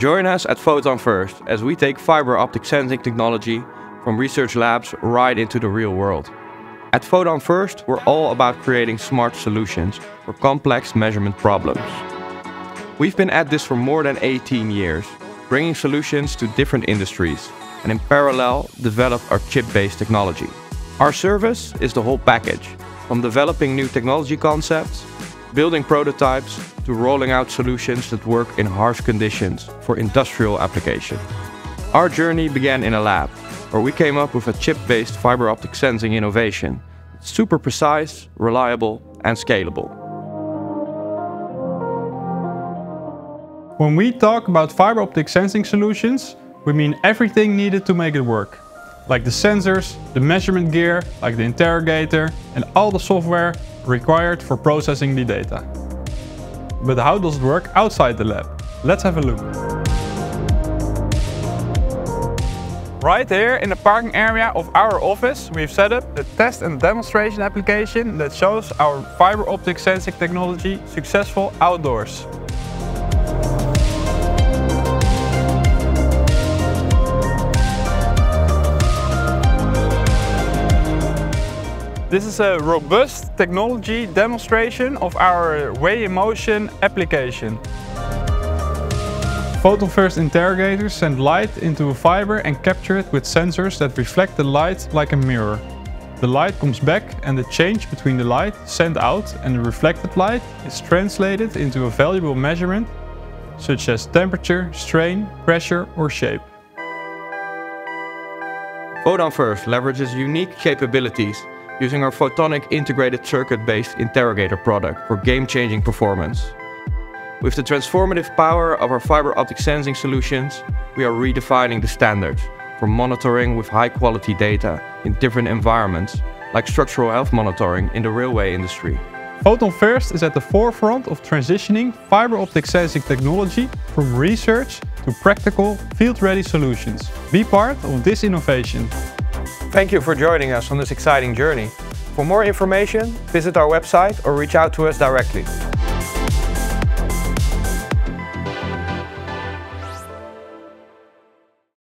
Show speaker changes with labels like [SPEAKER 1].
[SPEAKER 1] Join us at Photon First as we take fiber optic sensing technology from research labs right into the real world. At Photon First, we're all about creating smart solutions for complex measurement problems. We've been at this for more than 18 years, bringing solutions to different industries, and in parallel develop our chip-based technology. Our service is the whole package, from developing new technology concepts, building prototypes, to rolling out solutions that work in harsh conditions for industrial application. Our journey began in a lab, where we came up with a chip-based fiber optic sensing innovation. It's super precise, reliable, and scalable.
[SPEAKER 2] When we talk about fiber optic sensing solutions, we mean everything needed to make it work. Like the sensors, the measurement gear, like the interrogator, and all the software required for processing the data. But how does it work outside the lab? Let's have a look. Right here in the parking area of our office, we've set up a test and demonstration application that shows our fiber optic sensing technology successful outdoors. This is a robust technology demonstration of our Weigh in Motion application. Photon First interrogators send light into a fiber and capture it with sensors that reflect the light like a mirror. The light comes back and the change between the light sent out and the reflected light is translated into a valuable measurement such as temperature, strain, pressure or shape.
[SPEAKER 1] Photon First leverages unique capabilities using our photonic integrated circuit-based interrogator product for game-changing performance. With the transformative power of our fiber optic sensing solutions, we are redefining the standards for monitoring with high-quality data in different environments, like structural health monitoring in the railway industry.
[SPEAKER 2] Photon First is at the forefront of transitioning fiber optic sensing technology from research to practical, field-ready solutions. Be part of this innovation.
[SPEAKER 1] Thank you for joining us on this exciting journey. For more information, visit our website or reach out to us directly.